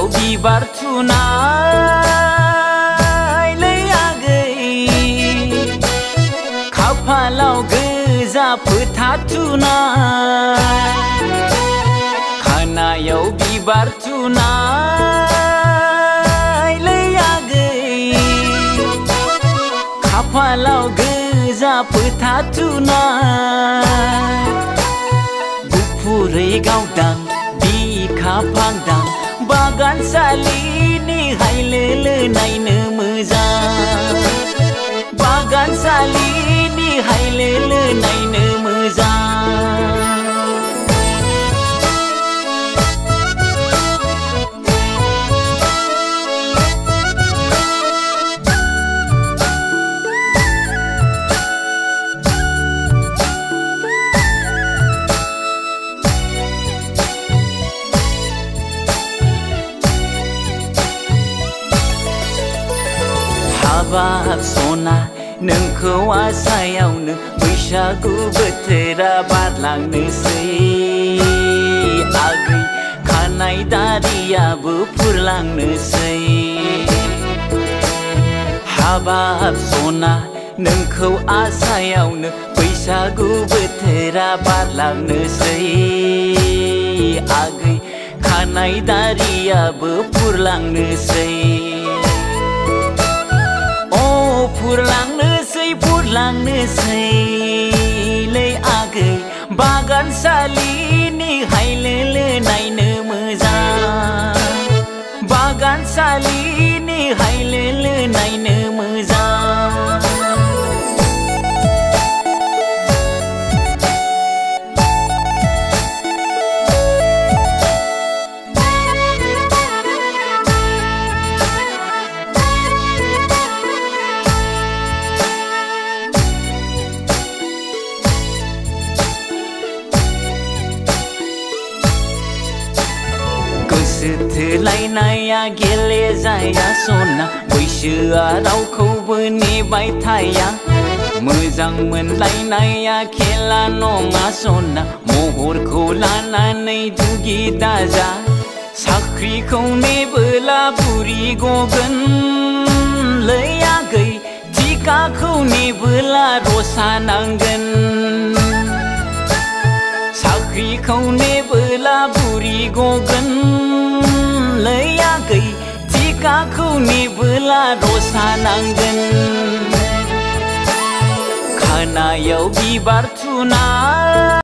बिबार थुनायलै आगै खाफालाव गोजा फोथा थुनाय खानायाव बिबार थुनायलै आगै खाफालाव गोजा फोथा थुनाय गुफुरै गावदां बिखा फांदां बागानसालिनि हायलोलो नायनो मोजां बागानसालिनि हायलोलो नायनो मोजां हाबाब सना नोंखौ आसायावनो बैसागु बोथोरा बारलांनोसै आगै खानाय दारियाबो फुरलांनोसै हाबाब सना नोंखौ आसायावनो बैसागु बोथोरा बारलांनोसै आगै खानाय दारियाबो फुरलांनोसै फुरलांनोसैलै आगै बागानसालिनि हायलोलो नायनो मोजां बागानसालिनि हायलोलो नायनो मोजां गोसो थोलायनाया गेलेजाया सना बैसोआ रावखौबो नेबाय थाया मोजां मोनलायनाया खेला नङा सना महरखौ लानानै दुगि दाजा साख्रिखौ नेबोला बुरि गगोनलै आगै टिकाखौ नेबोला रसा नांगोन साख्रिखौ नेबोला बुरि गगोनलै आगै टिकाखौ नेबोला रसा नांगोन खानायाव बिबार थुनाय